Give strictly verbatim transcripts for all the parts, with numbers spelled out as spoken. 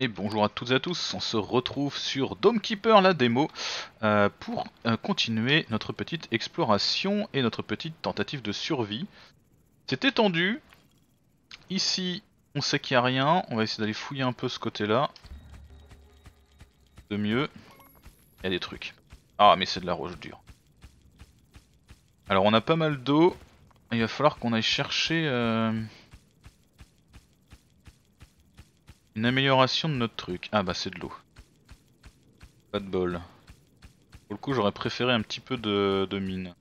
Et bonjour à toutes et à tous, on se retrouve sur Dome Keeper, la démo, euh, pour euh, continuer notre petite exploration et notre petite tentative de survie. C'est étendu, ici on sait qu'il n'y a rien, on va essayer d'aller fouiller un peu ce côté-là. De mieux, il y a des trucs. Ah mais c'est de la roche dure. Alors on a pas mal d'eau, il va falloir qu'on aille chercher euh, une amélioration de notre truc. Ah bah c'est de l'eau. Pas de bol. Pour le coup j'aurais préféré un petit peu de, de mine.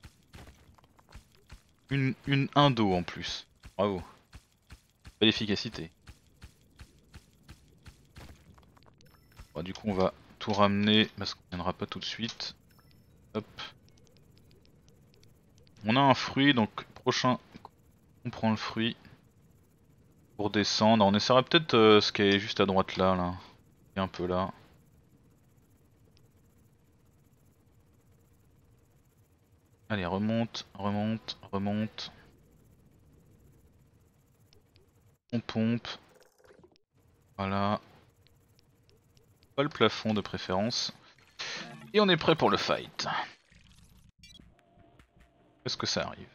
Une, une un d'eau en plus. Bravo. Belle efficacité. Bon, du coup on va tout ramener parce qu'on viendra pas tout de suite. Hop. On a un fruit donc prochain on prend le fruit pour descendre. On essaiera peut-être euh, ce qui est juste à droite là, là. Et un peu là. Allez remonte, remonte, remonte. On pompe. Voilà. Pas le plafond de préférence. Et on est prêt pour le fight. Est-ce que ça arrive?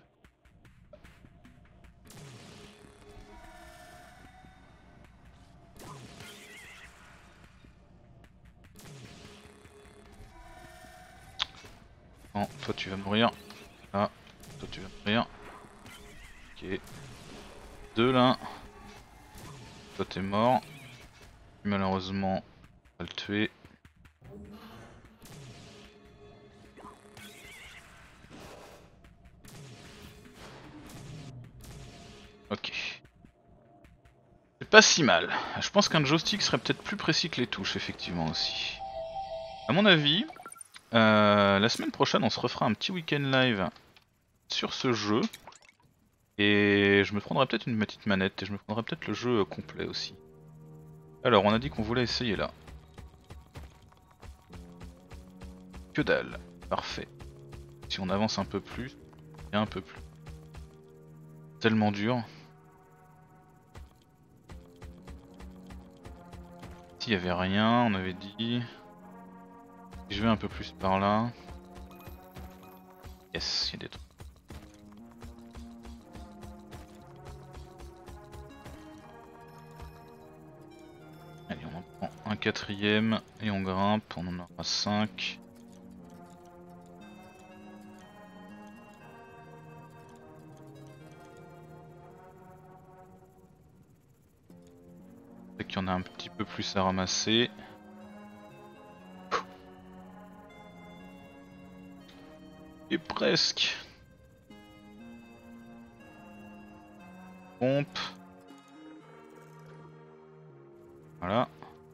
Non, toi tu vas mourir. Ah, toi tu vas mourir. Ok. Deux là. Toi t'es mort. Malheureusement, on va le tuer. Ok. C'est pas si mal. Je pense qu'un joystick serait peut-être plus précis que les touches, effectivement aussi. À mon avis, euh, la semaine prochaine, on se refera un petit week-end live sur ce jeu. Et je me prendrai peut-être une petite manette et je me prendrai peut-être le jeu complet aussi. Alors, on a dit qu'on voulait essayer là. Que dalle. Parfait. Si on avance un peu plus, et un peu plus. Tellement dur. S'il y avait rien, on avait dit. Si je vais un peu plus par là. Yes, il y a des trucs. Allez, on en prend un quatrième et on grimpe, on en aura cinq. C'est qu'il y en a un petit peu plus à ramasser. Et presque. Pompe. Voilà.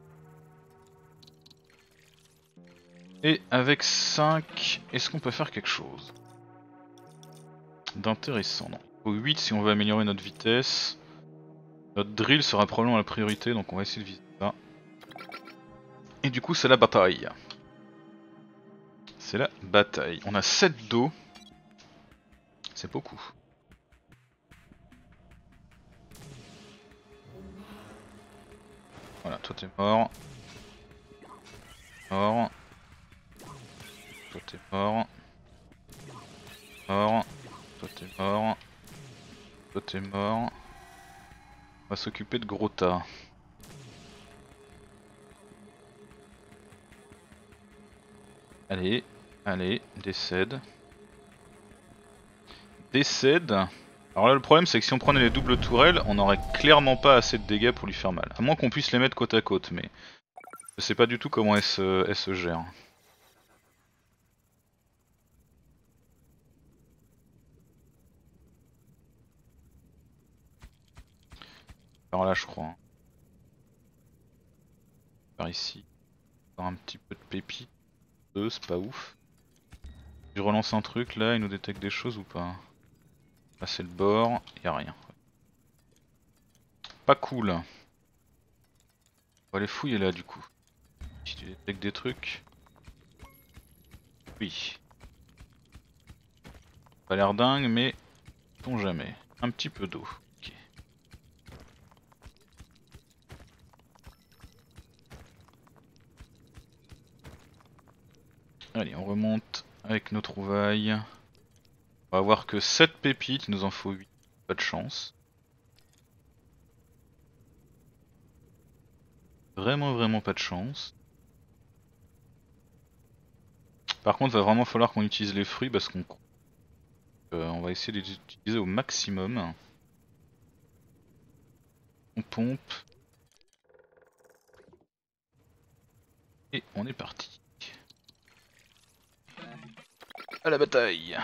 Et avec cinq, est-ce qu'on peut faire quelque chose d'intéressant? Non. Au huit si on veut améliorer notre vitesse. Notre drill sera probablement la priorité, donc on va essayer de viser ça. Et du coup c'est la bataille. C'est la bataille. On a sept d'eau. C'est beaucoup. Voilà, toi t'es mort. Mort. Toi t'es mort. Mort. Toi t'es mort. Toi t'es mort. On va s'occuper de gros tas. Allez, allez, décède. Décède. Alors là le problème c'est que si on prenait les doubles tourelles, on n'aurait clairement pas assez de dégâts pour lui faire mal. À moins qu'on puisse les mettre côte à côte, mais je sais pas du tout comment elle se, elle se gère. Par là je crois. Hein. Par ici. Par un petit peu de pépites. Deux, c'est pas ouf. Je relance un truc là, il nous détecte des choses ou pas? Là c'est le bord, y a rien. Pas cool. On va les fouiller là du coup. Si tu détectes des trucs. Oui. Pas l'air dingue mais ton jamais. Un petit peu d'eau. Ok. Allez, on remonte avec nos trouvailles. On va avoir que sept pépites, il nous en faut huit. Pas de chance. Vraiment, vraiment pas de chance. Par contre, il va vraiment falloir qu'on utilise les fruits parce qu'on euh, on va essayer de les utiliser au maximum. On pompe. Et on est parti. À la bataille.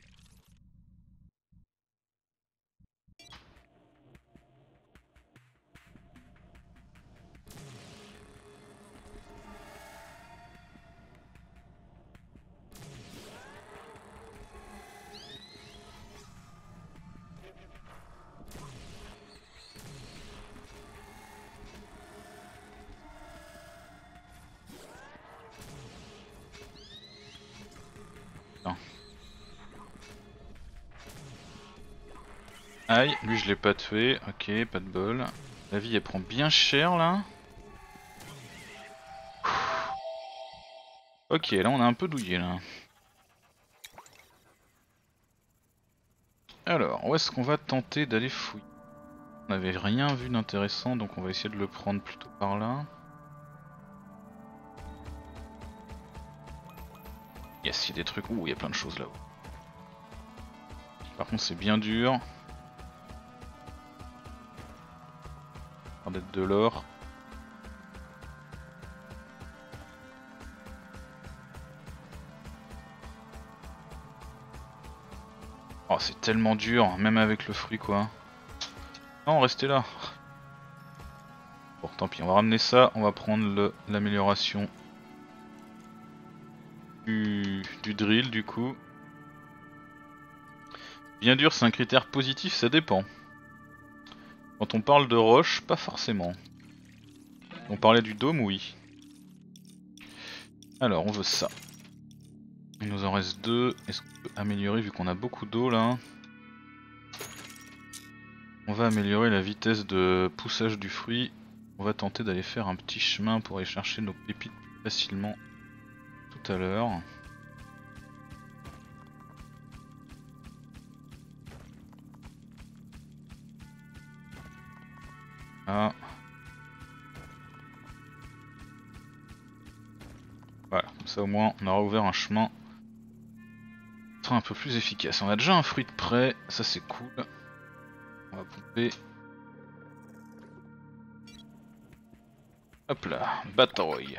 Non. Aïe, lui je l'ai pas tué, ok, pas de bol. La vie elle prend bien cher là. Ok, là on a un peu douillé là. Alors, où est-ce qu'on va tenter d'aller fouiller? On n'avait rien vu d'intéressant donc on va essayer de le prendre plutôt par là. Yes, il y a des trucs, ouh il y a plein de choses là-haut. Par contre c'est bien dur. D'être de l'or. Oh c'est tellement dur, même avec le fruit quoi. Non, restez là. Bon tant pis, on va ramener ça, on va prendre l'amélioration du, du drill du coup. Bien dur c'est un critère positif, ça dépend. Quand on parle de roche, pas forcément. On parlait du dôme, oui. Alors on veut ça. Il nous en reste deux. Est-ce qu'on peut améliorer vu qu'on a beaucoup d'eau là? On va améliorer la vitesse de poussage du fruit. On va tenter d'aller faire un petit chemin pour aller chercher nos pépites plus facilement tout à l'heure. Ah. Voilà, comme ça au moins on aura ouvert un chemin. Ce sera un peu plus efficace. On a déjà un fruit de près, ça c'est cool. On va pomper. Hop là, bataille.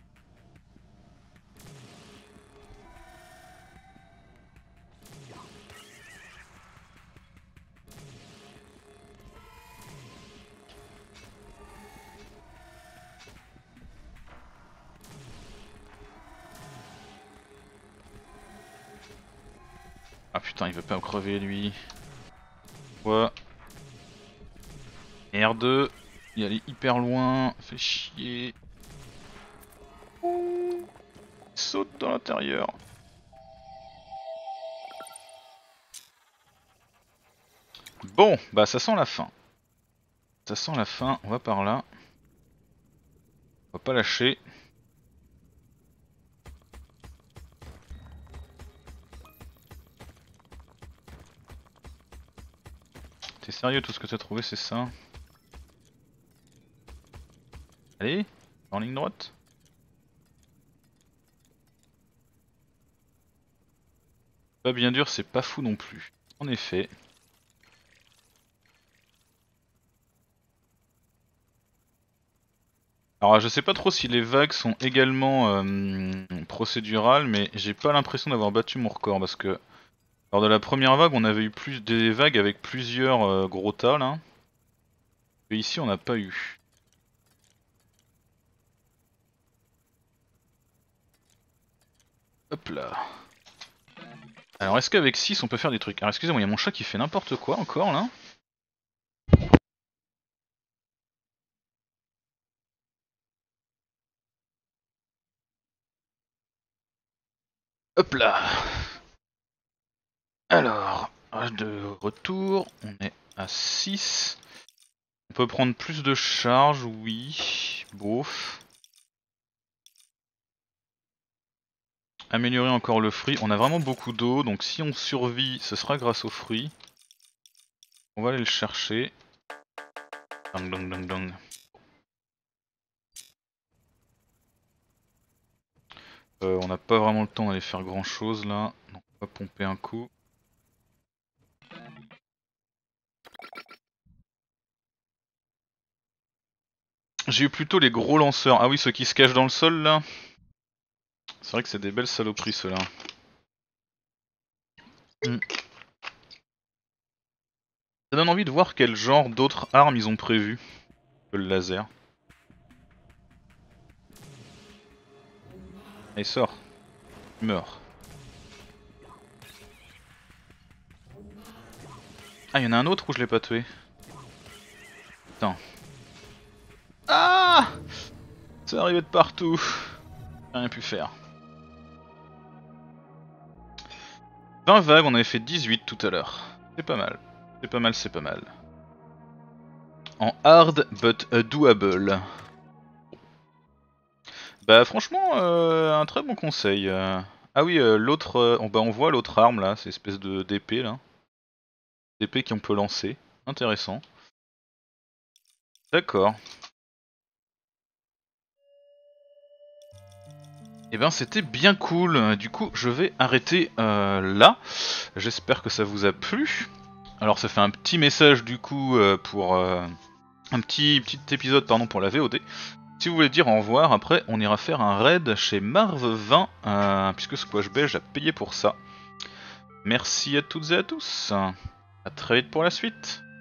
Ah putain, il veut pas me crever lui. Quoi? Merde. Il allait hyper loin. Fait chier. Ouh. Il saute dans l'intérieur. Bon, bah ça sent la fin. Ça sent la fin, on va par là. On va pas lâcher. T'es sérieux, tout ce que t'as trouvé c'est ça? Allez, en ligne droite. Pas bien dur, c'est pas fou non plus. En effet. Alors je sais pas trop si les vagues sont également euh, procédurales, mais j'ai pas l'impression d'avoir battu mon record parce que lors de la première vague on avait eu plus des vagues avec plusieurs euh, gros tas là. Et ici on n'a pas eu. Hop là. Alors est-ce qu'avec six on peut faire des trucs? Alors excusez-moi, il y a mon chat qui fait n'importe quoi encore là. Hop là. Alors, de retour, on est à six. On peut prendre plus de charge, oui. Bof. Améliorer encore le fruit. On a vraiment beaucoup d'eau, donc si on survit, ce sera grâce aux fruits. On va aller le chercher. Dong, dong, dong, dong. Euh, on n'a pas vraiment le temps d'aller faire grand chose là. Donc on va pomper un coup. J'ai eu plutôt les gros lanceurs. Ah oui, ceux qui se cachent dans le sol là. C'est vrai que c'est des belles saloperies ceux-là. Hmm. Ça donne envie de voir quel genre d'autres armes ils ont prévu que le laser. Allez, sors. Meurs. Ah, il y en a un autre où je l'ai pas tué. Putain. Ah! C'est arrivé de partout. J'ai rien pu faire. vingt vagues, on avait fait dix-huit tout à l'heure. C'est pas mal. C'est pas mal, c'est pas mal. En hard but doable. Bah franchement, euh, un très bon conseil. euh. Ah oui, euh, l'autre, euh, on, bah, on voit l'autre arme là, c'est espèce de d'épée là. D'épée qu'on peut lancer. Intéressant. D'accord. Et ben c'était bien cool. Du coup, je vais arrêter euh, là. J'espère que ça vous a plu. Alors ça fait un petit message du coup euh, pour euh, un petit petit épisode pardon pour la V O D. Si vous voulez dire au revoir, après on ira faire un raid chez Marv vingt, euh, puisque Squash Belge a payé pour ça. Merci à toutes et à tous. À très vite pour la suite.